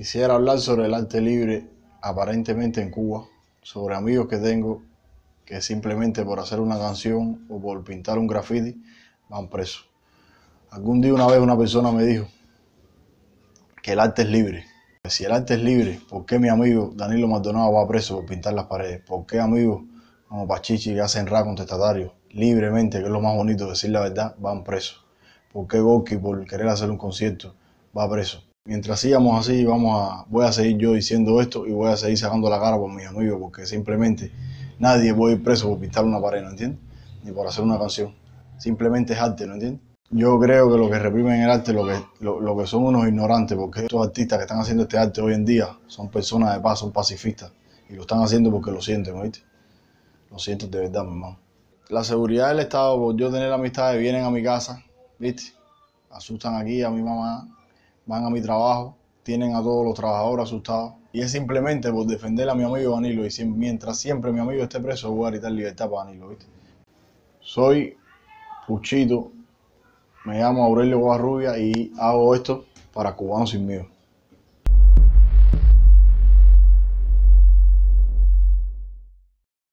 Quisiera hablar sobre el arte libre aparentemente en Cuba, sobre amigos que tengo que simplemente por hacer una canción o por pintar un graffiti van presos. Algún día una vez una persona me dijo que el arte es libre. Si el arte es libre, ¿por qué mi amigo Danilo Maldonado va preso por pintar las paredes? ¿Por qué amigos como Pachichi que hacen rap contestatarios libremente, que es lo más bonito, decir la verdad, van presos? ¿Por qué Gorky por querer hacer un concierto va preso? Mientras sigamos así, voy a seguir yo diciendo esto y voy a seguir sacando la cara por mis amigos, porque simplemente nadie puede ir preso por pintar una pared, ¿no entiendes? Ni por hacer una canción. Simplemente es arte, ¿no entiendes? Yo creo que lo que reprimen el arte lo que son unos ignorantes, porque estos artistas que están haciendo este arte hoy en día son personas de paz, son pacifistas, y lo están haciendo porque lo sienten, ¿oíste? Lo sienten de verdad, mi hermano. La seguridad del Estado, por yo tener amistades, vienen a mi casa, ¿viste? Asustan aquí a mi mamá, van a mi trabajo, tienen a todos los trabajadores asustados. Y es simplemente por defender a mi amigo Danilo. Y mientras siempre mi amigo esté preso, voy a gritar libertad para Danilo, ¿viste? Soy Puchito, me llamo Aurelio Covarrubia y hago esto para Cubanos Sin Miedo.